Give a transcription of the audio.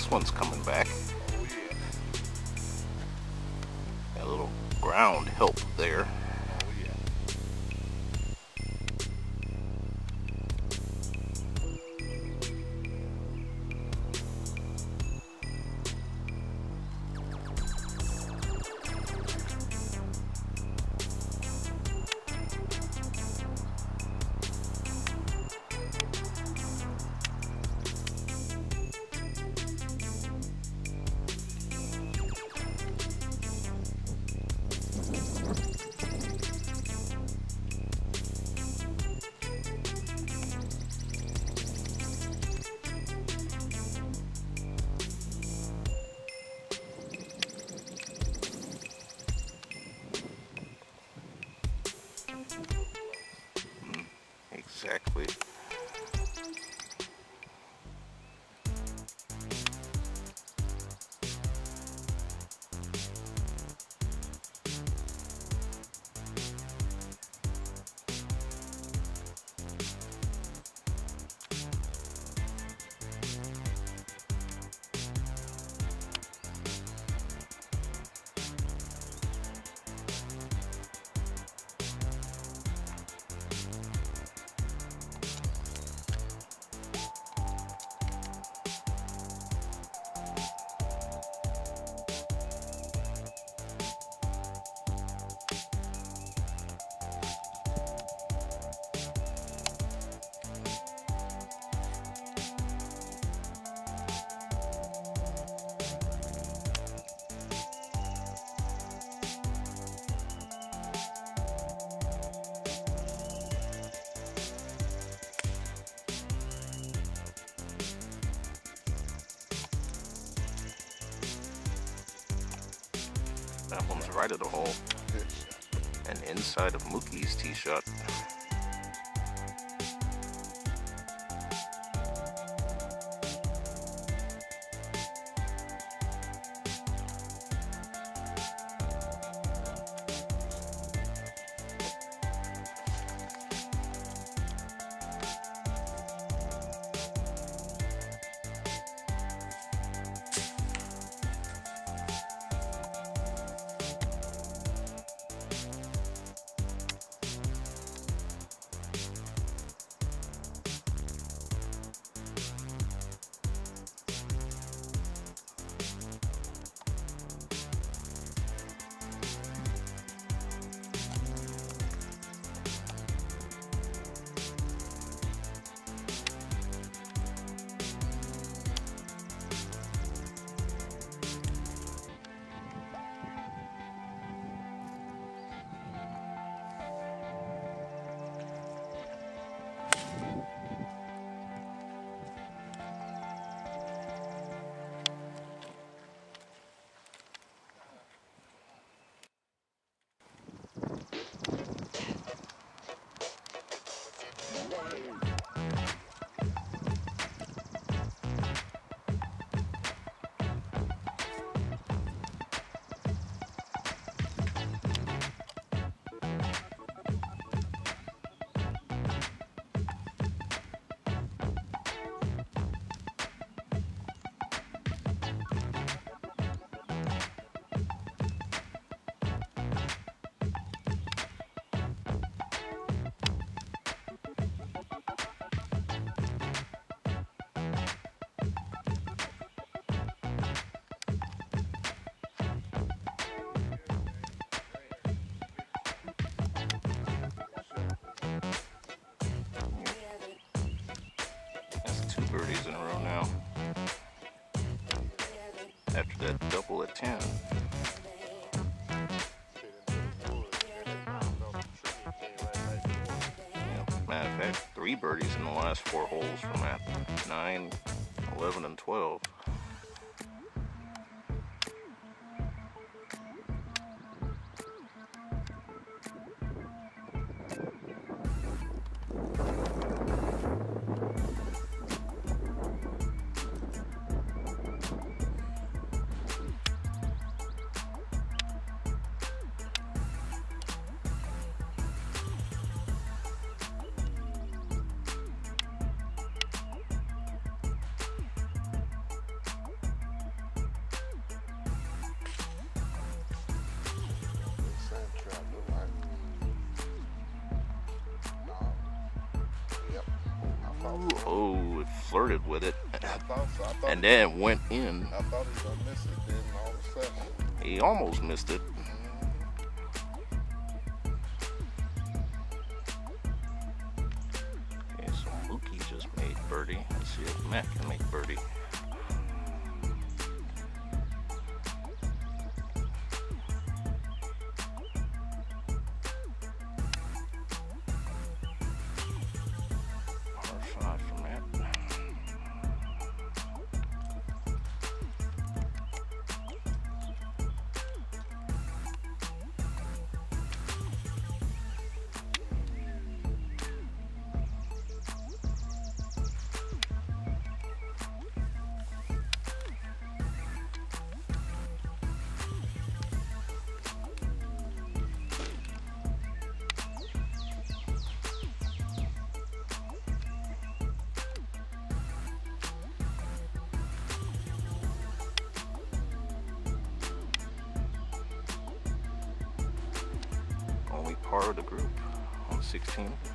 this one's coming back. Oh yeah. A little ground help there. Oh yeah. Exactly. That one's right at the hole. Good shot. And inside of Mookie's tee shot. Birdies in a row now. After that double at 10. Matter of fact, 3 birdies in the last 4 holes from at 9, 11, and 12. Oh, it flirted with it. I thought so. And then went in. I thought he was going to miss it, then all of a sudden. He almost missed it. Okay, so Mookie just made birdie. Let's see if Matt can make birdie. Par 5 for Matt. Only par of the group on 16.